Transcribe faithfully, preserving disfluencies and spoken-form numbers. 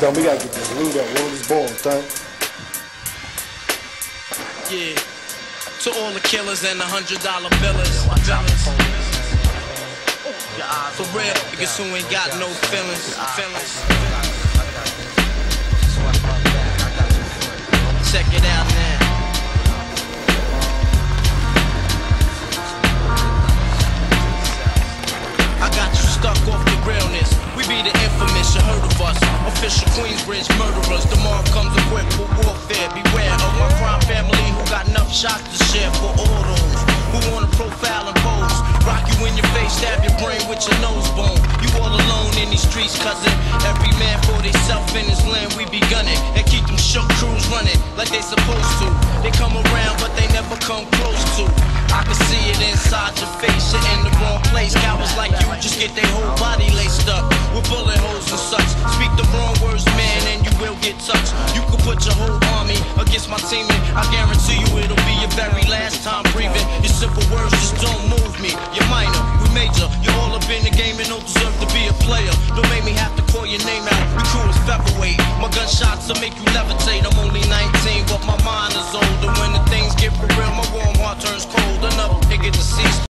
done. We gotta get this loot up. Roll this ball, son. Yeah. To all the killers and the hundred dollar billers. For real, niggas who ain't got no feelings. Feelings. Check it out now. I got you stuck off the realness. We be the infamous, you heard of us. Official Queensbridge murderers. Tomorrow comes equipped for warfare. Beware of my crime family who got enough shots to share for all those who wanna profile and pose. Rock you in your face, stab your brain with your nose bone. You all alone in these streets, cousin. Every man for theyself in his land, we be gunning. And keep them shook crews running like they supposed to. They come around, but they never come close to. I can see it inside your face, you're in the wrong place. Cowards like you just get their whole body laced up with bullet holes and such. Speak the wrong words, man, and you will get touched. You can put your whole army against my team, and I guarantee you it'll be your very last time breathing. Your simple words just don't move me. You're minor, we major. You're all up in the game and don't deserve to be a player. Don't make me have to call your name out. We cool as featherweight. My gunshots will make you levitate. I'm only nineteen, but my mind is older. When the things get for real, my warm heart turns cold. Another nigga deceased.